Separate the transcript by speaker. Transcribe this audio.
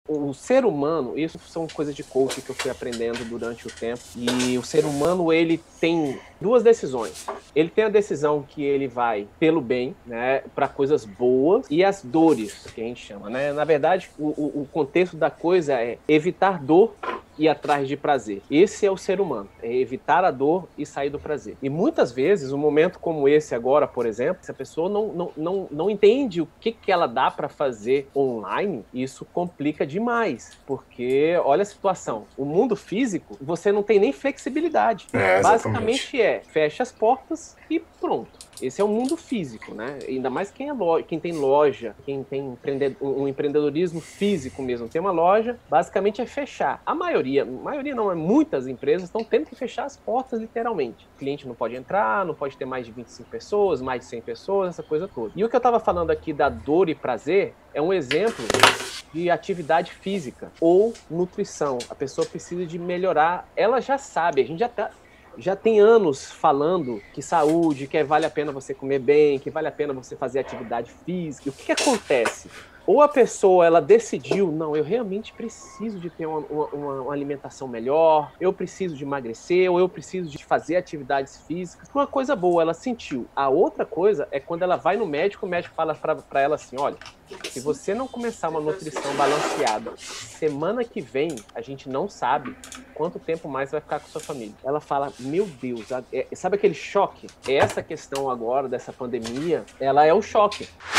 Speaker 1: O ser humano, isso são coisas de coaching que eu fui aprendendo durante o tempo, e o ser humano, ele tem duas decisões. Ele tem a decisão que ele vai pelo bem, né, para coisas boas, e as dores, que a gente chama, né? Na verdade, o contexto da coisa é evitar dor e atrás de prazer. Esse é o ser humano, é evitar a dor e sair do prazer. E muitas vezes, um momento como esse agora, por exemplo, se a pessoa não entende o que ela dá para fazer online, isso complica demais, porque olha a situação, o mundo físico, você não tem nem flexibilidade.
Speaker 2: Exatamente.
Speaker 1: Basicamente fecha as portas e pronto. Esse é o mundo físico, né? Ainda mais quem tem loja, quem tem um empreendedorismo físico mesmo, tem uma loja, basicamente é fechar. A maioria não, muitas empresas estão tendo que fechar as portas literalmente. O cliente não pode entrar, não pode ter mais de 25 pessoas, mais de 100 pessoas, essa coisa toda. E o que eu estava falando aqui da dor e prazer é um exemplo de atividade física ou nutrição. A pessoa precisa de melhorar, ela já sabe, a gente já tem anos falando que saúde, que vale a pena você comer bem, que vale a pena você fazer atividade física. E o que acontece? Ou a pessoa ela decidiu, não, eu realmente preciso de ter uma alimentação melhor, eu preciso de emagrecer, ou eu preciso de fazer atividades físicas. Uma coisa boa, ela sentiu. A outra coisa é quando ela vai no médico, o médico fala para ela assim, olha, se você não começar uma nutrição balanceada, semana que vem, a gente não sabe quanto tempo mais vai ficar com sua família. Ela fala, meu Deus, sabe aquele choque? Essa questão agora dessa pandemia, ela é o choque.